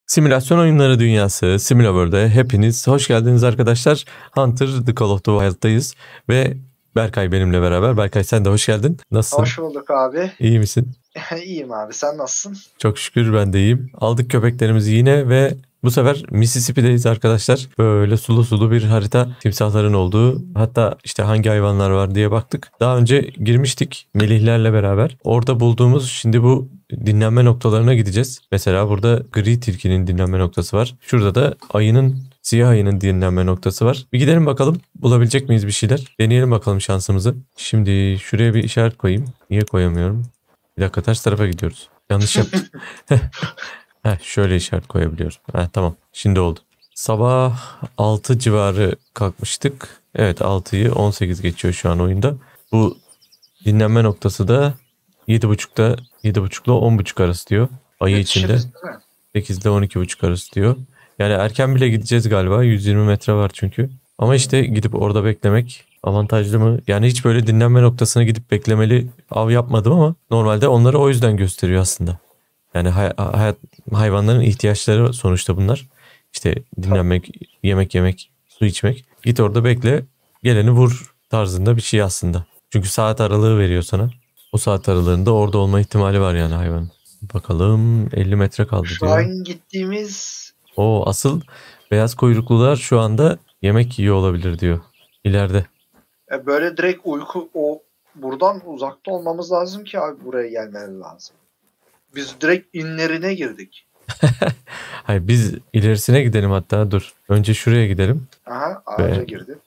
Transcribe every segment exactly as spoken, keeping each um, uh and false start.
Simülasyon oyunları dünyası Simulaworld'e hepiniz hoş geldiniz arkadaşlar. Hunter The Call of the Wild'dayız ve Berkay benimle beraber. Berkay sen de hoş geldin. Nasılsın? Hoş bulduk abi. İyi misin? İyiyim abi. Sen nasılsın? Çok şükür ben de iyiyim. Aldık köpeklerimizi yine ve bu sefer Mississippi'deyiz arkadaşlar. Böyle sulu sulu bir harita, timsahların olduğu, hatta işte hangi hayvanlar var diye baktık. Daha önce girmiştik Melihlerle beraber. Orada bulduğumuz şimdi bu dinlenme noktalarına gideceğiz. Mesela burada gri tilkinin dinlenme noktası var. Şurada da ayının, siyah ayının dinlenme noktası var. Bir gidelim bakalım bulabilecek miyiz bir şeyler. Deneyelim bakalım şansımızı. Şimdi şuraya bir işaret koyayım. Niye koyamıyorum? Bir dakika ters tarafa gidiyoruz. Yanlış yaptım. Heh, şöyle işaret koyabiliyorum. Heh, tamam. Şimdi oldu. Sabah altı civarı kalkmıştık. Evet altıyı on sekiz geçiyor şu an oyunda. Bu dinlenme noktası da yedi buçukta yedi buçukla on buçuk arası diyor. Ayı içinde. sekiz ile on iki buçuk arası diyor. Yani erken bile gideceğiz galiba. yüz yirmi metre var çünkü. Ama işte gidip orada beklemek avantajlı mı? Yani hiç böyle dinlenme noktasına gidip beklemeli av yapmadım ama normalde onları o yüzden gösteriyor aslında. Yani hay- hayat, hayvanların ihtiyaçları sonuçta bunlar. İşte dinlenmek, yemek yemek, su içmek. Git orada bekle, geleni vur tarzında bir şey aslında. Çünkü saat aralığı veriyor sana. O saat aralığında orada olma ihtimali var yani hayvanın. Bakalım elli metre kaldı Şu diyor. an gittiğimiz O asıl beyaz kuyruklular şu anda yemek yiyor olabilir diyor. İleride. e, böyle direkt uyku o buradan uzakta olmamız lazım ki abi buraya gelmeleri lazım. Biz direkt inlerine girdik. Hayır biz ilerisine gidelim hatta dur. Önce şuraya gidelim. Aha ağaca Ve girdi.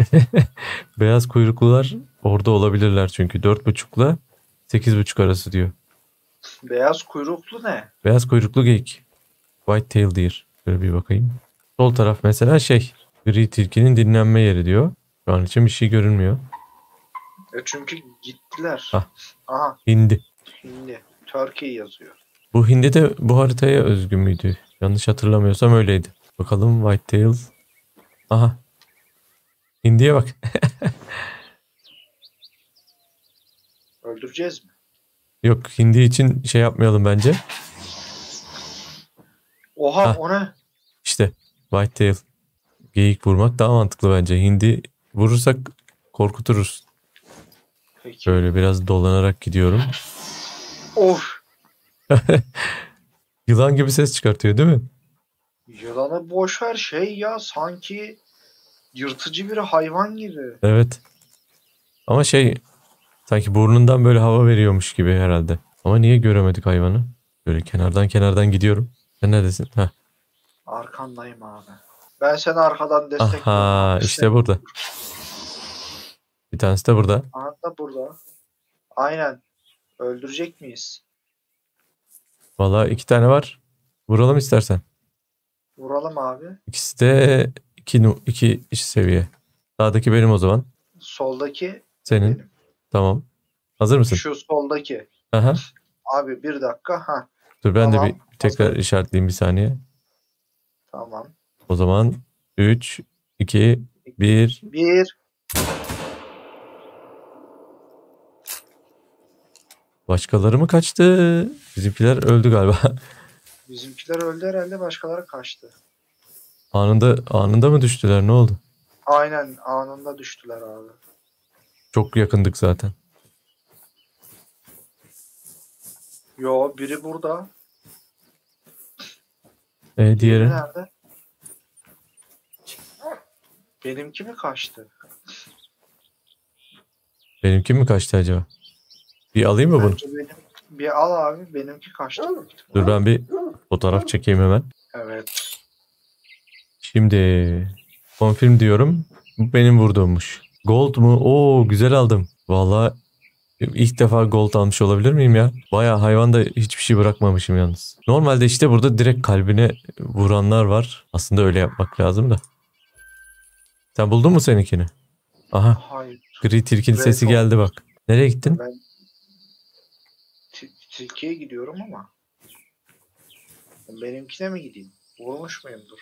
beyaz kuyruklular orada olabilirler çünkü dört buçukla sekiz buçuk arası diyor. Beyaz kuyruklu ne? Beyaz kuyruklu geyik. White tail deer. Şöyle bir bakayım. Sol taraf mesela şey. Gri tilkinin dinlenme yeri diyor. Şu an için bir şey görünmüyor. E çünkü gittiler. Ah. Aha Hindi. Hindi. Turkey yazıyor. Bu hindi de bu haritaya özgü müydü? Yanlış hatırlamıyorsam öyleydi. Bakalım white tail. Aha. Hindiye bak. Öldüreceğiz mi? Yok hindi için şey yapmayalım bence. Oha Hah. o ne? İşte white tail. Geyik vurmak daha mantıklı bence. Hindi vurursak korkuturuz. Peki. Böyle biraz dolanarak gidiyorum. Of. Yılan gibi ses çıkartıyor değil mi? Yılanı boş ver şey ya sanki yırtıcı bir hayvan gibi. Evet. Ama şey sanki burnundan böyle hava veriyormuş gibi herhalde. Ama niye göremedik hayvanı? Böyle kenardan kenardan gidiyorum. Sen neredesin? Heh. Arkandayım abi. Ben seni arkadan destekliyorum. Aha işte burada. Bir tanesi de burada. Aha da burada. Aynen. Öldürecek miyiz? Vallahi iki tane var. Vuralım istersen. Vuralım abi. İkisi de iki, nu- iki iş seviye. Sağdaki benim o zaman. Soldaki Senin. benim. Tamam. Hazır mısın? Şu soldaki. Aha. Abi bir dakika. Ha. Dur ben Tamam. de bir tekrar Hazır. işaretleyeyim bir saniye. Tamam. O zaman üç, iki, bir. Bir. Başkaları mı kaçtı? Bizimkiler öldü galiba. Bizimkiler öldü herhalde, başkaları kaçtı. Anında anında mı düştüler? Ne oldu? Aynen anında düştüler abi. Çok yakındık zaten. Yo biri burada. E Diğeri diğeri? nerede? Benimki mi kaçtı? Benimki mi kaçtı acaba? Bir alayım mı bunu? Bence benim. Bir al abi, benimki kaçtı. Dur ben bir fotoğraf çekeyim hemen. Evet. Şimdi confirm diyorum. Bu benim vurduğummuş. Gold mu? Oo güzel aldım. Vallahi ilk defa gold almış olabilir miyim ya? Bayağı hayvanda hiçbir şey bırakmamışım yalnız. Normalde işte burada direkt kalbine vuranlar var. Aslında öyle yapmak lazım da. Sen buldun mu seninkini? Aha. Hayır. Gri tilkin Red sesi oldu. geldi bak. Nereye gittin? Ben T- Tilki'ye gidiyorum ama. Benimkine mi gideyim? Vurmuş muyumdur?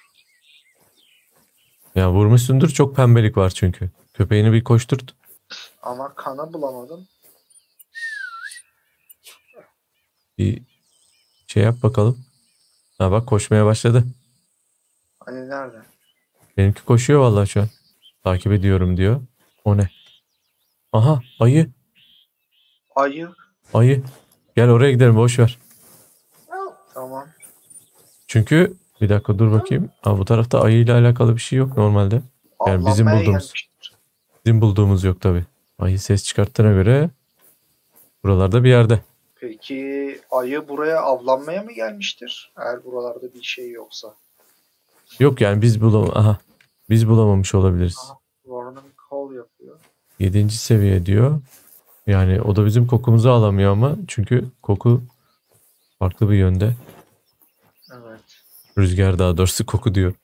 Ya vurmuşsundur, çok pembelik var çünkü. Köpeğini bir koşturt. Ama kanı bulamadım. Bir şey yap bakalım. Ha bak koşmaya başladı. Hani nerede? Benimki koşuyor vallahi şu an. Takip ediyorum diyor. O ne? Aha ayı. Ayı. Ayı. Gel oraya gidelim boş ver. Tamam. Çünkü bir dakika dur bakayım. Ha, bu tarafta ayı ile alakalı bir şey yok normalde. Yani bizim Avlanmaya bulduğumuz. gelmiştir. Bizim bulduğumuz yok tabi. Ayı ses çıkarttığına göre buralarda bir yerde. Peki ayı buraya avlanmaya mı gelmiştir? Eğer buralarda bir şey yoksa. Yok yani biz bulam Aha. Biz bulamamış olabiliriz. Aha. Warning call yapıyor. Yedinci seviye diyor. Yani o da bizim kokumuzu alamıyor ama çünkü koku farklı bir yönde. Evet. Rüzgar daha doğrusu koku diyor.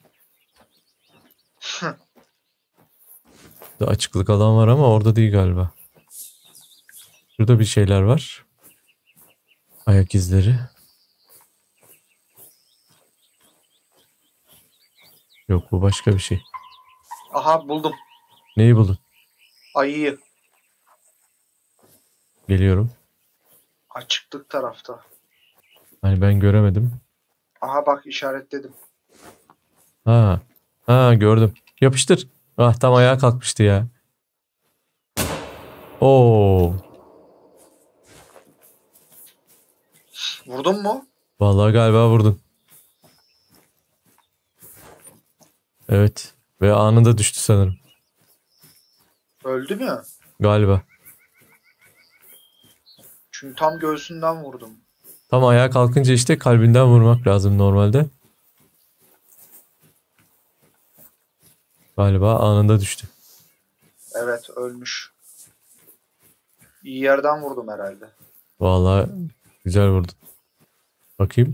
Da açıklık alan var ama orada değil galiba. Şurada bir şeyler var. Ayak izleri. Yok bu başka bir şey. Aha buldum. Neyi buldun? Ayıyı. Geliyorum. Açıklık tarafta. Hani ben göremedim. Aha bak işaretledim. Ha. Ha gördüm. Yapıştır. Ah tam ayağa kalkmıştı ya. Oo. Vurdun mu? Vallahi galiba vurdun. Evet. Ve anında düştü sanırım. Öldü mü? Galiba. Çünkü tam göğsünden vurdum. Tam ayağa kalkınca işte kalbinden vurmak lazım normalde. Galiba anında düştü. Evet ölmüş. İyi yerden vurdum herhalde. Vallahi güzel vurdun. Bakayım.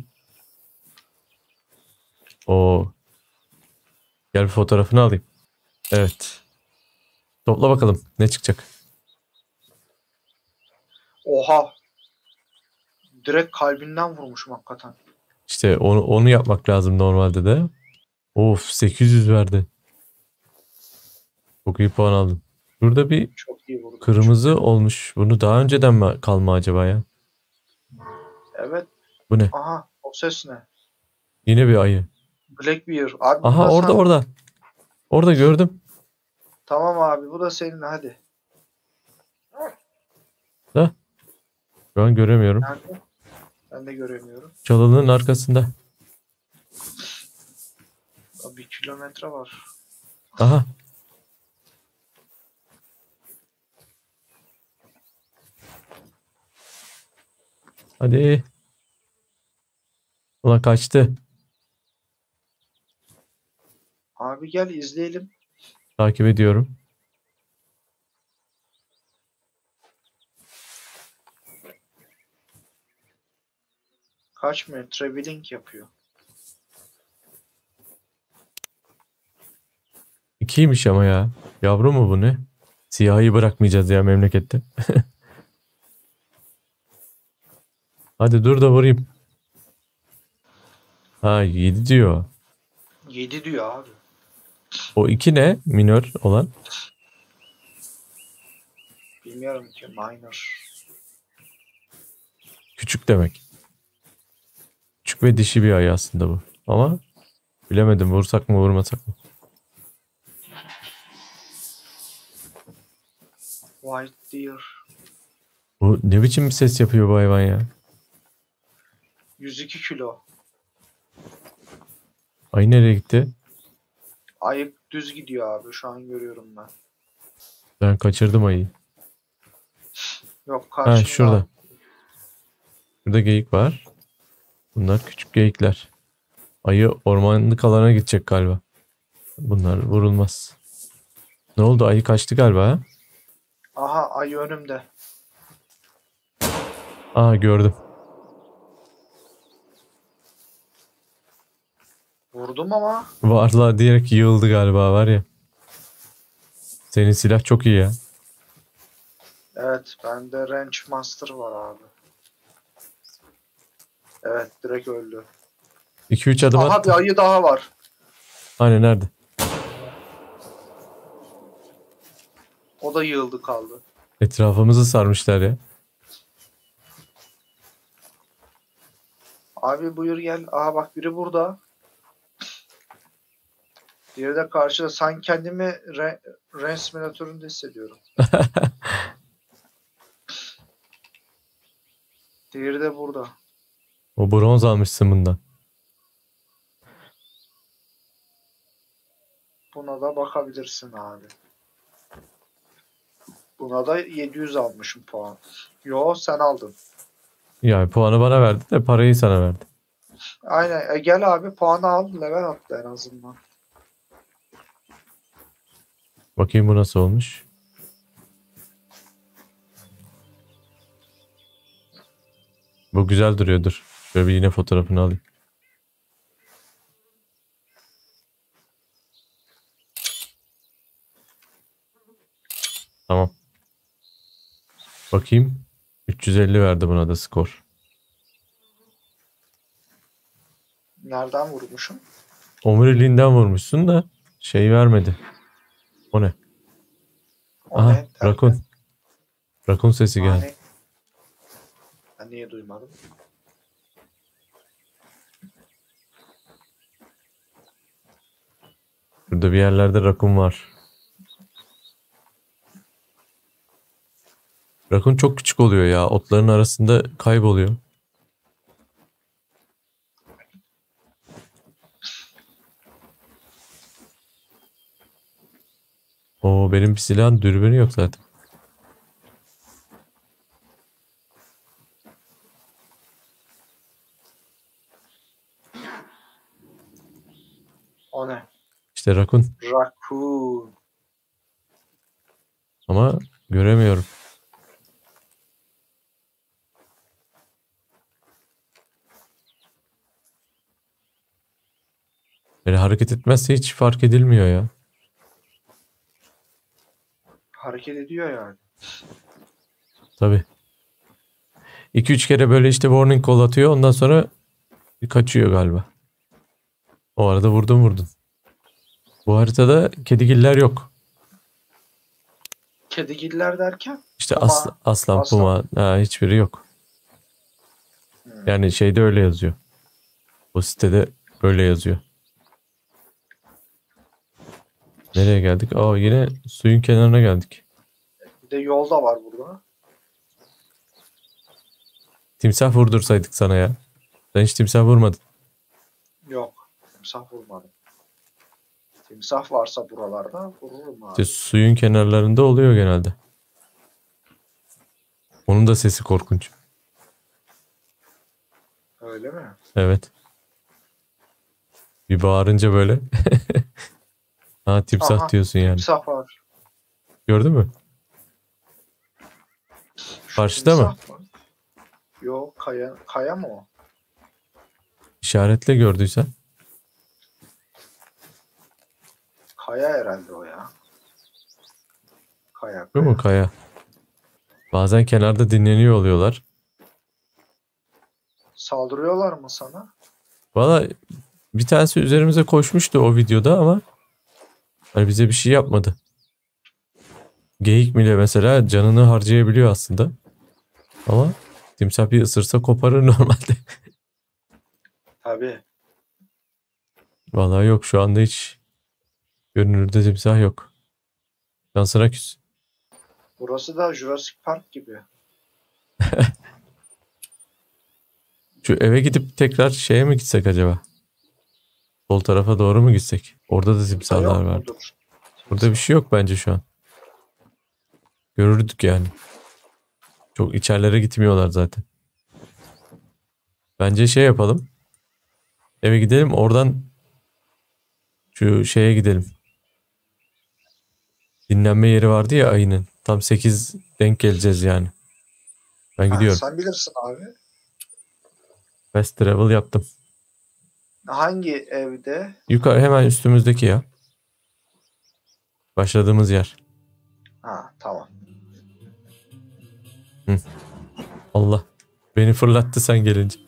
Oo. Gel bir fotoğrafını alayım. Evet. Topla bakalım ne çıkacak. Oha. Direkt kalbinden vurmuşum hakikaten. İşte onu, onu yapmak lazım normalde de. Of sekiz yüz verdi. Çok iyi puan aldım. Burada bir Çok iyi vurdum. kırmızı olmuş. Bunu daha önceden mi kalma acaba ya? Evet. Bu ne? Aha o ses ne? Yine bir ayı. Blackbeard. Abi bu Aha da orada sen. orada. Orada gördüm. Tamam abi bu da senin hadi. Da. Şu an göremiyorum. Nerede? Ben de göremiyorum. Çalının arkasında. Bir kilometre var. Aha. Hadi. Ulan kaçtı. Abi gel izleyelim. Takip ediyorum. Kaçmıyor. Traveling yapıyor. İkiymiş ama ya. Yavru mu bu ne? Siyahi bırakmayacağız ya memlekette. Hadi dur da vurayım. Ha yedi diyor. Yedi diyor abi. O iki ne? Minör olan. Bilmiyorum ki minor. Küçük demek. Küçük ve dişi bir ayı aslında bu. Ama bilemedim vursak mı vurmasak mı? White deer. Bu ne biçim bir ses yapıyor bu hayvan ya? yüz iki kilo. Ayı nereye gitti? Ayık düz gidiyor abi. Şu an görüyorum ben. Ben kaçırdım ayıyı. Yok Ha karşımda. şurada. Şurada geyik var. Bunlar küçük geyikler. Ayı ormanlık alana gidecek galiba. Bunlar vurulmaz. Ne oldu? Ayı kaçtı galiba ha? Aha ayı önümde. Aa gördüm. Vurdum ama Varlığa diyerek yığıldı galiba var ya. Senin silah çok iyi ya. evet bende Range Master var abi. Evet direkt öldü. iki üç adım Aha attı. bir ayı daha var. Hani nerede? O da yığıldı kaldı. Etrafımızı sarmışlar ya. Abi buyur gel. Aha bak biri burada. Diğeri de karşıda. Sanki kendimi Re Ren simülatöründe hissediyorum. Diğeri de burada. O bronz almışsın bundan. Buna da bakabilirsin abi. Buna da yedi yüz almışım puan. Yo sen aldın. Yani puanı bana verdi de parayı sana verdi. Aynen. E gel abi puanı al. Level atla en azından. Bakayım bu nasıl olmuş. Bu güzel duruyordur. Şöyle bir yine fotoğrafını alayım. Tamam. Bakayım. üç yüz elli verdi buna da skor. Nereden vurmuşum? Omuriliğinden vurmuşsun da şey vermedi. O ne? O Aha, ne? rakun. Rakun sesi geldi. Yani, ben niye duymadım? Burada bir yerlerde rakun var. Rakun çok küçük oluyor ya. Otların arasında kayboluyor. Oo, benim bir silahın dürbünü yok zaten. O ne? İşte rakun. Raccoon. Ama göremiyorum. Böyle hareket etmezse hiç fark edilmiyor ya. Hareket ediyor yani. Tabii. iki üç kere böyle işte warning call atıyor. Ondan sonra kaçıyor galiba. O arada vurdun vurdun. Bu haritada kedigiller yok. Kedigiller derken? İşte Puma, as aslan, aslan. puma ha, hiçbiri yok. Hmm. Yani şeyde öyle yazıyor. Bu sitede öyle yazıyor. Nereye geldik? Aa, yine suyun kenarına geldik. Bir de yol da var burada. Timsah vurdursaydık sana ya. Sen hiç timsah vurmadın. Yok. Timsah vurmadım. Timsah varsa buralarda vururum abi. İşte suyun kenarlarında oluyor genelde. Onun da sesi korkunç. Öyle mi? Evet. Bir bağırınca böyle. Ha, timsah Aha, diyorsun yani. timsah var. Gördün mü? Şu Karşıda mı? timsah mı? Yok kaya, kaya mı o? İşaretle gördüysen. Kaya herhalde o ya. Kaya Bu kaya. mu kaya? Bazen kenarda dinleniyor oluyorlar. Saldırıyorlar mı sana? Valla bir tanesi üzerimize koşmuştu o videoda ama hani bize bir şey yapmadı. Geyik bile mesela canını harcayabiliyor aslında. Ama timsah bir ısırsa koparır normalde. Tabii. Vallahi yok, şu anda hiç görünürde timsah yok. Şansına küs. Burası da Jurassic Park gibi. Şu eve gidip tekrar şeye mi gitsek acaba? Sol tarafa doğru mu gitsek? Orada da Burada timsahlar yok vardı. mudur? Burada bir şey yok bence şu an. Görürdük yani. Çok içerilere gitmiyorlar zaten. Bence şey yapalım. Eve gidelim, oradan şu şeye gidelim. Dinlenme yeri vardı ya ayının. Tam sekiz denk geleceğiz yani. Ben Ha, gidiyorum. sen bilirsin abi. Fast travel yaptım. Hangi evde? Yukarı hemen üstümüzdeki ya. Başladığımız yer. Ha tamam. Hı. Allah. Beni fırlattı sen gelince.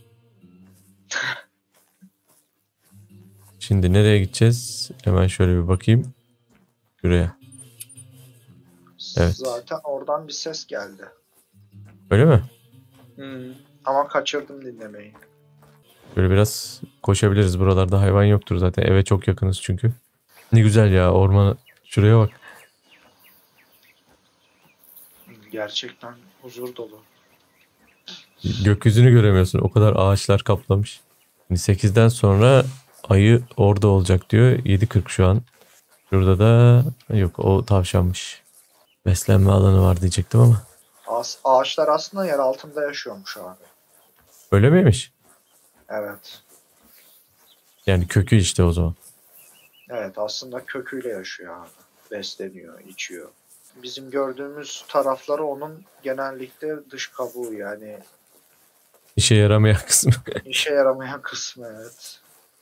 Şimdi nereye gideceğiz? Hemen şöyle bir bakayım. Şuraya. Evet. Zaten oradan bir ses geldi. Öyle mi? Hmm. Ama kaçırdım dinlemeyi. Böyle biraz koşabiliriz. Buralarda hayvan yoktur zaten. Eve çok yakınız çünkü. Ne güzel ya orman. Şuraya bak. Gerçekten huzur dolu. Gökyüzünü göremiyorsun. O kadar ağaçlar kaplamış. Şimdi sekizden sonra ayı orada olacak diyor. yedi kırk şu an. Şurada da yok, o tavşanmış. Beslenme alanı var diyecektim ama. As ağaçlar aslında yer altında yaşıyormuş abi. Öyle miymiş? Evet. Yani kökü işte o zaman. Evet, aslında köküyle yaşıyor abi. Besleniyor, içiyor. Bizim gördüğümüz tarafları onun genellikle dış kabuğu, yani İşe yaramayan kısmı. işe yaramayan kısmı, evet.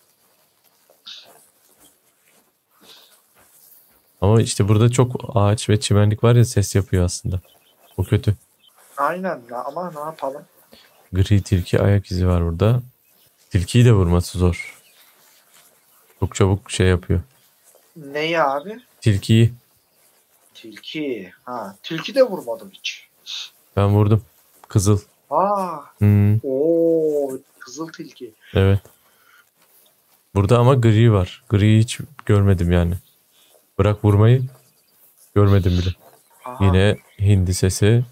Ama işte burada çok ağaç ve çimenlik var ya, ses yapıyor aslında. Bu kötü. Aynen ama ne yapalım? Gri tilki ayak izi var burada. Tilkiyi de vurması zor. Çok çabuk şey yapıyor. Neyi abi? Tilkiyi Tilki. Ha, tilki de vurmadım hiç. ben vurdum. Kızıl. Aa, Hmm, oo, kızıl tilki. evet. Burada ama gri var. Griyi hiç görmedim yani. Bırak vurmayı. Görmedim bile. Aha, Yine hindi sesi.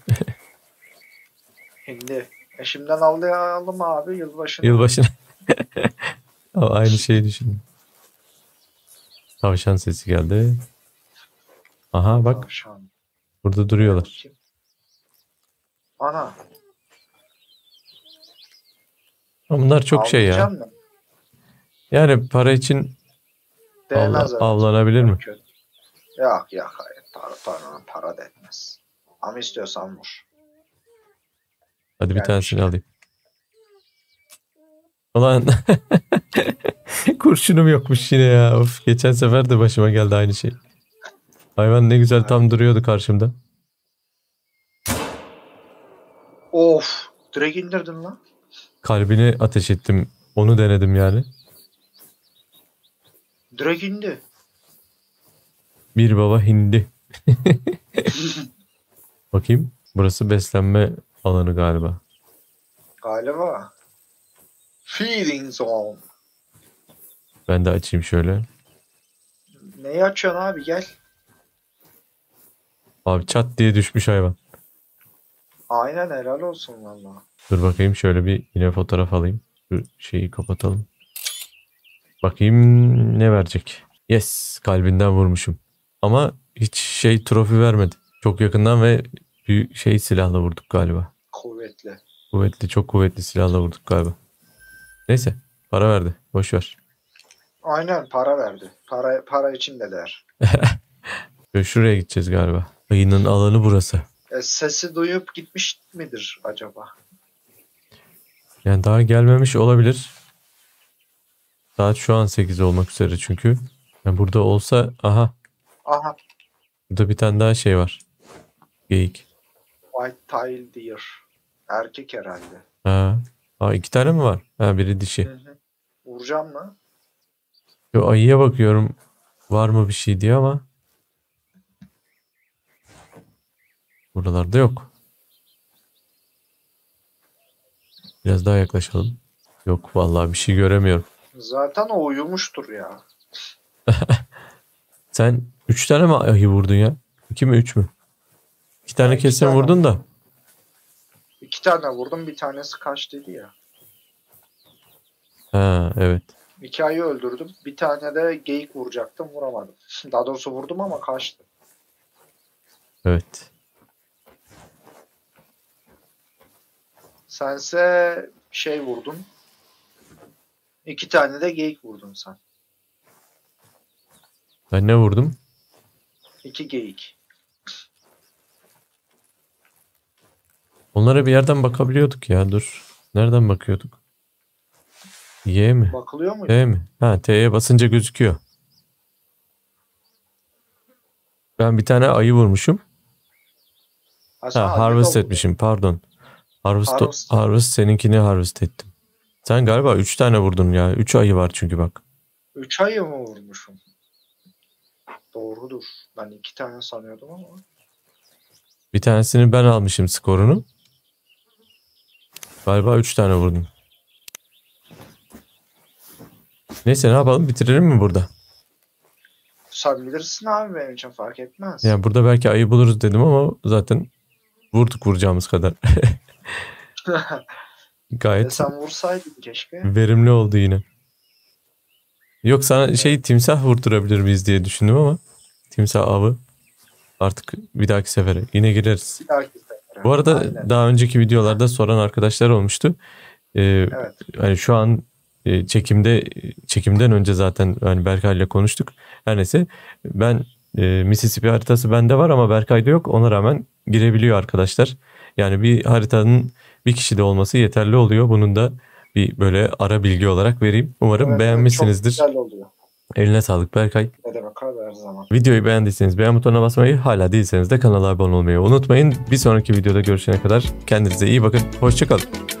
hindi. E şimdiden avlayalım abi yılbaşını. Yılbaşına. Ama aynı şeyi düşündüm. Tavşan sesi geldi. Aha bak, Tavşan. burada duruyorlar. Bakayım. Ana. Ama bunlar çok şey ya. Avlayacak mısın? Yani para için Değmez avla- evet. avlanabilir mi? Kötü. Yok yok hayır. Para, para, para da etmez. Ama istiyorsan vur. Hadi bir Gelmiş tanesini ya. alayım. Ulan kurşunum yokmuş yine ya. Of, geçen sefer de başıma geldi aynı şey. Hayvan ne güzel tam duruyordu karşımda. Of. Direkt indirdin lan. Kalbini ateş ettim. Onu denedim yani. Direkt indi. Bir baba hindi. Bakayım. Burası beslenme alanı galiba. Galiba. Feeding zone. Ben de açayım şöyle. Neyi açıyorsun abi, gel. Abi çat diye düşmüş hayvan. Aynen, helal olsun valla. Dur bakayım, şöyle bir yine fotoğraf alayım. Şu şeyi kapatalım. Bakayım ne verecek. Yes, kalbinden vurmuşum. Ama hiç şey trofi vermedi. Çok yakından ve büyük şey silahla vurduk galiba. Kuvvetli. Kuvvetli, çok kuvvetli silahla vurduk galiba. Neyse, para verdi. Boş ver. Aynen, para verdi. Para, para için de der. Şöyle şuraya gideceğiz galiba. Ayının alanı burası. E, sesi duyup gitmiş midir acaba? Yani daha gelmemiş olabilir. Saat şu an sekiz olmak üzere çünkü. Yani burada olsa, aha, Aha. burada bir tane daha şey var. Geyik. White tail deer. Erkek herhalde. Ha. Ha, iki tane mi var? Ha, biri dişi. Hı hı. Vuracağım mı? Yo, ayıya bakıyorum. Var mı bir şey diye ama. Buralarda yok. Biraz daha yaklaşalım. Yok vallahi bir şey göremiyorum. Zaten o uyumuştur ya. Sen üç tane mi ayı vurdun ya? İki mi üç mü? İki tane Ya, iki kesin tane. vurdun da. İki tane vurdum, bir tanesi kaçtıydı ya. Ha evet. İki ayı öldürdüm. Bir tane de geyik vuracaktım, vuramadım. Daha doğrusu vurdum ama kaçtı. Evet. Sense şey vurdun. İki tane de geyik vurdun sen. Ben ne vurdum? İki geyik. Onlara bir yerden bakabiliyorduk ya, dur. Nereden bakıyorduk? Y mi? Bakılıyor muydu? T mi? Ha, T'ye basınca gözüküyor. Ben bir tane ayı vurmuşum. Ha, sen Ha, ayı da harvest vurdun. etmişim, pardon. Harvest, Harvest. harvest seninkini harvest ettim. Sen galiba üç tane vurdun ya. Üç ayı var çünkü bak. Üç ayı mı vurmuşum? Doğrudur. Ben iki tane sanıyordum ama. Bir tanesini ben almışım skorunu. Galiba üç tane vurdum. Neyse ne yapalım, bitirelim mi burada? Sen bilirsin abi, benim için fark etmez. Yani burada belki ayı buluruz dedim ama zaten vurduk vuracağımız kadar. Gayet E sen vursaydın keşke. verimli oldu yine. Yok sana şey timsah vurdurabilir miyiz diye düşündüm ama timsah avı artık bir dahaki sefere yine gireriz. Bir dahaki sefere. Bu arada Aynen. daha önceki videolarda soran arkadaşlar olmuştu. Ee, Evet. hani şu an e, çekimde çekimden önce zaten hani Berkay ile konuştuk. Her neyse ben e, Mississippi haritası bende var ama Berkay'da yok. Ona rağmen girebiliyor arkadaşlar. Yani bir haritanın bir kişide olması yeterli oluyor. Bunun da bir böyle ara bilgi olarak vereyim. Umarım Evet, beğenmişsinizdir. çok güzel oluyor. Eline sağlık Berkay. Ne demek abi, her zaman. Videoyu beğendiyseniz beğen butonuna basmayı, hala değilseniz de kanala abone olmayı unutmayın. Bir sonraki videoda görüşene kadar kendinize iyi bakın. Hoşça kalın.